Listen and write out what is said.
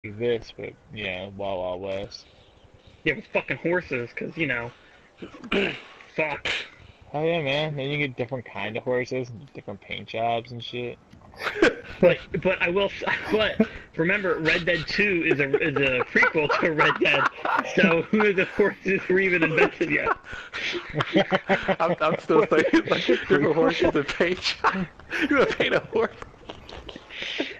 this, but yeah, Wild Wild West. Yeah, with fucking horses, because, fuck. Oh yeah, man. Then you get different kind of horses and different paint jobs and shit. But I will. But remember, Red Dead 2 is a prequel to Red Dead, so the horses were even invented yet. I'm still thinking like different horses and paint. You gonna paint a horse?